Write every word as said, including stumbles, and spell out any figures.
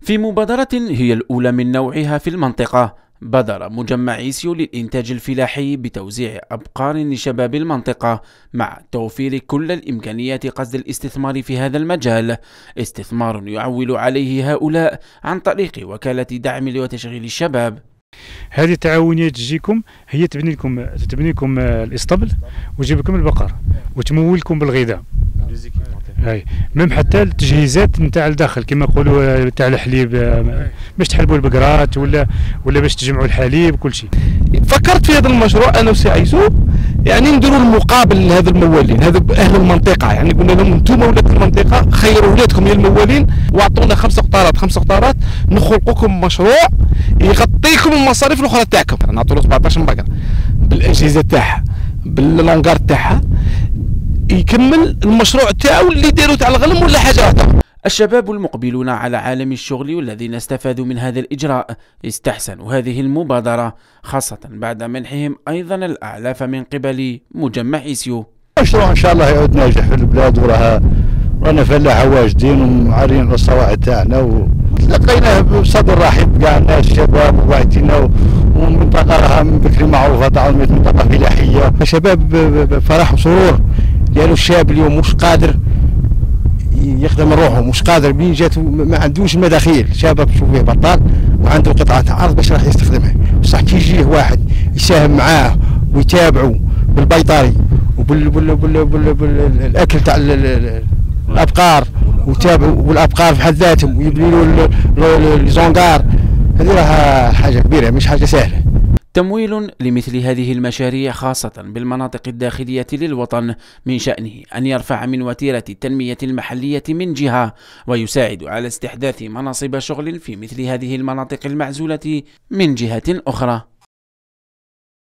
في مبادرة هي الأولى من نوعها في المنطقة، بادر مجمع إيسيو للإنتاج الفلاحي بتوزيع أبقار لشباب المنطقة مع توفير كل الإمكانيات قصد الاستثمار في هذا المجال، استثمار يعول عليه هؤلاء عن طريق وكالة دعم وتشغيل الشباب. هذه التعاونيات تجيكم هي تبني لكم تبني لكم الاسطبل وتجيب لكم البقر وتمولكم بالغذاء، اي ميم حتى التجهيزات نتاع الداخل كما نقولوا تاع الحليب باش تحلبوا البقرات ولا ولا باش تجمعوا الحليب كل شيء. فكرت في هذا المشروع انا وسي عيسو، يعني نديروا المقابل لهذا الموالين، هذا اهل المنطقه، يعني قلنا لهم انتم ولاد المنطقه خيروا ولادكم يا الموالين واعطونا خمس قطارات خمس قطارات نخلقوكم مشروع يغطيكم المصاريف الاخرى تاعكم. نعطوا له سبعطاش بقره بالاجهزه تاعها باللونغار تاعها يكمل المشروع تاعو اللي داروا تاع الغلم ولا حاجه اخرى. الشباب المقبلون على عالم الشغل والذين استفادوا من هذا الإجراء استحسنوا هذه المبادرة، خاصة بعد منحهم أيضا الأعلاف من قبل مجمع إيسيو. مشروع إن شاء الله يعود ناجح في البلاد، وراها رانا فلاحة واجدين ومعارين الصواعد تاعنا، وتلقيناه بصدر رحب كاع الناس الشباب وعدينا، ومنطقة راها من بكري معروفة تعلمت منطقة فلاحية، شباب فرح وسرور، لأنه الشاب اليوم مش قادر يخدم روحه، مش قادر بين جات ما عندوش المداخيل، شباب تشوفيه بطال وعنده قطعة أرض باش راح يستخدمها، بصح كي يجيه واحد يساهم معاه ويتابعه بالبيطري وبالاكل تاع الابقار ويتابعوا والابقار في حد ذاتهم ويبني له الزونغار، هذه راها حاجة كبيرة مش حاجة سهلة. تمويل لمثل هذه المشاريع خاصة بالمناطق الداخلية للوطن من شأنه أن يرفع من وتيرة التنمية المحلية من جهة، ويساعد على استحداث مناصب شغل في مثل هذه المناطق المعزولة من جهة أخرى.